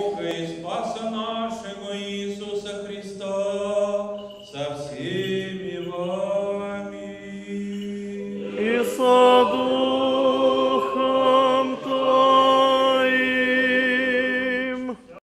Бога и Спаса нашего Иисуса Христа со всеми вами. И со